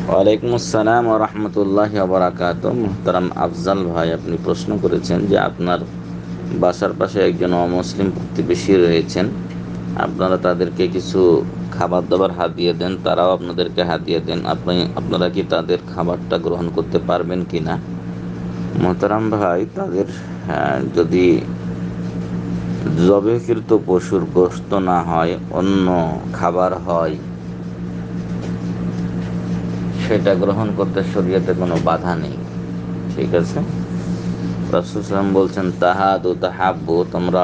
ওয়ালাইকুম আসসালাম ওয়া রাহমাতুল্লাহি ওয়া বারাকাতুহু। মুহতারাম আফজাল ভাই, আপনি প্রশ্ন করেছেন যে আপনার বাসার পাশে একজন অমুসলিম প্রতিবেশী রয়েছেন, আপনারা তাদেরকে কিছু খাবার দাবার হাদিয়া দেন, তারাও আপনাদেরকে হাদিয়া দেন, আপনারা কি তাদের খাবারটা গ্রহণ করতে পারবেন কি না? মুহতারাম ভাই, তাদের যদি জবেকৃত পশুর গোশত না হয়, অন্য খাবার হয়, সেটা গ্রহণ করতে শরীয়তে কোনো বাধা নেই। ঠিক আছে, রাসূল সাল্লাল্লাহু আলাইহি ওয়াসাল্লাম বলছেন, তাহাদু তাহাব্বু, তোমরা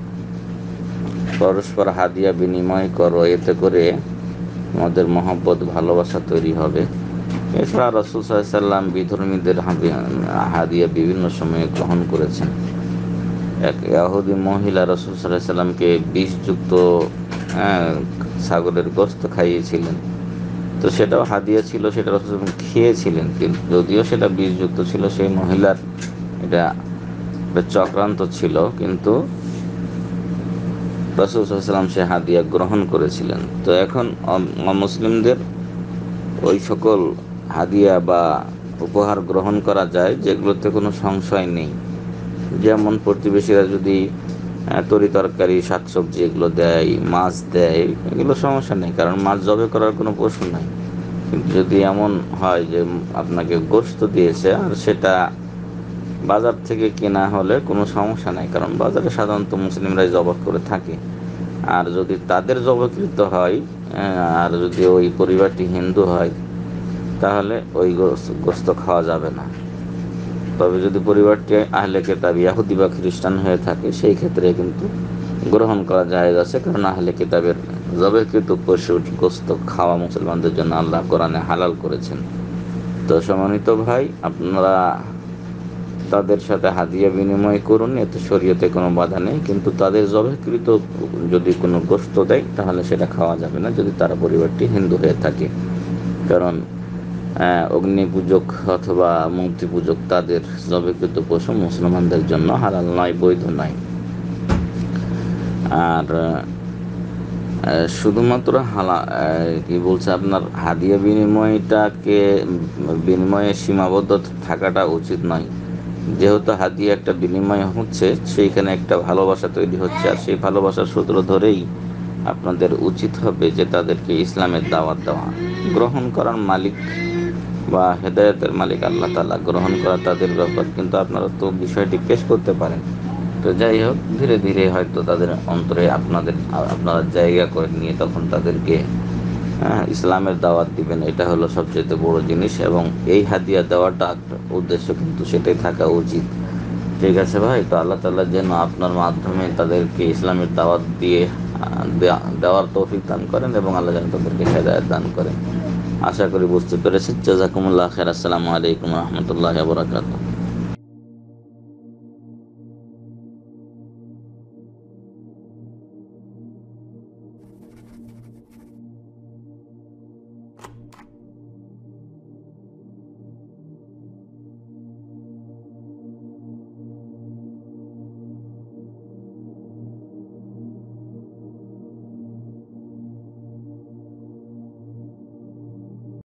পরস্পর হাদিয়া বিনিময় করো, এতে করে আমাদের মহব্বত ভালোবাসা তৈরি হবে। এছাড়া রাসূল সাল্লাল্লাহু আলাইহি ওয়াসাল্লাম বিধর্মীদের হাদিয়া বিভিন্ন সময়ে গ্রহণ করেছেন। এক ইহুদি মহিলা রাসূল সাল্লাল্লাহু আলাইহি ওয়াসাল্লামকে বিষযুক্ত ছাগলের গোশত খাইয়েছিলেন। তো সেটাও হাদিয়া ছিল, সেটা রাসূল খেয়েছিলেন, কিন্তু যদিও সেটা বিষযুক্ত ছিল, সেই মহিলার এটা চক্রান্ত ছিল, কিন্তু রাসূল সাল্লাল্লাহু আলাইহি ওয়াসাল্লাম সে হাদিয়া গ্রহণ করেছিলেন। তো এখন মুসলিমদের ওই সকল হাদিয়া বা উপহার গ্রহণ করা যায় যেগুলোতে কোনো সংশয় নেই। যেমন প্রতিবেশীরা যদি তরি তরকারি, শাকসবজি এগুলো দেয়, মাছ দেয়, এগুলো সমস্যা নেই, কারণ মাছ জবে করার কোনো পশু নাই। কিন্তু যদি এমন হয় যে আপনাকে গোশত দিয়েছে আর সেটা বাজার থেকে কেনা হলে কোনো সমস্যা নাই, কারণ বাজারে সাধারণত মুসলিমরাই জবাই করে থাকে। আর যদি তাদের জবাইকৃত হয়, আর যদি ওই পরিবারটি হিন্দু হয়, তাহলে ওই গোশত খাওয়া যাবে না। তবে যদি পরিবারটি আহলে কিতাব ইহুদি বা খ্রিস্টান হয়ে থাকে, সেই ক্ষেত্রে কিন্তু গ্রহণ করা জায়েজ আছে, কারণ আহলে কিতাবের জবাইকৃত পশুর গোশত খাওয়া মুসলমানদের জন্য আল্লাহ কোরআনে হালাল করেছেন। তো সম্মানিত ভাই, আপনারা তাদের সাথে হাদিয়া বিনিময় করুন, এতে শরীয়তে কোনো বাধা নেই, কিন্তু তাদের জবাইকৃত যদি কোনো গোশত দেয় তাহলে সেটা খাওয়া যাবে না, যদি তারা পরিবারটি হিন্দু হয়ে থাকে। কারণ অগ্নি পূজক অথবা মূর্তি পূজক, তাদের জবাইকৃত পশু মুসলমানদের জন্য হালাল নয়, বৈধ নয়। আর শুধুমাত্র কি বলছে, আপনার হাদিয়া বিনিময়ে সীমাবদ্ধ থাকাটা উচিত নয়। যেহেতু হাদিয়া একটা বিনিময় হচ্ছে, সেইখানে একটা ভালোবাসা তৈরি হচ্ছে, আর সেই ভালোবাসার সূত্র ধরেই আপনাদের উচিত হবে যে তাদেরকে ইসলামের দাওয়াত দেওয়া। গ্রহণ করার মালিক বা হেদায়েতের মালিক আল্লাহ তাআলা, গ্রহণ করা তাদের ব্যাপার, কিন্তু আপনারা তো বিষয়টি পেশ করতে পারেন। তো যাই হোক, ধীরে ধীরে হয়তো তাদের অন্তরে আপনারা জায়গা করে নিয়ে তখন তাদেরকে ইসলামের দাওয়াত দিবেন। এটা হলো সবচেয়ে বড় জিনিস, এবং এই হাদিয়া দেওয়াটা উদ্দেশ্য কিন্তু সেটাই থাকা উচিত। ঠিক আছে ভাই, তো আল্লাহ তাআলা যেন আপনার মাধ্যমে তাদেরকে ইসলামের দাওয়াত দিয়ে দেওয়ার তৌফিক দান করেন, এবং আল্লাহ যেন তাদেরকে হেদায়েত দান করেন। আশা করি বুঝতে পেরেছেন। জাযাকুমুল্লাহ খাইর। আসসালামু আলাইকুম ওয়া রাহমাতুল্লাহি ওয়া বারাকাতুহু।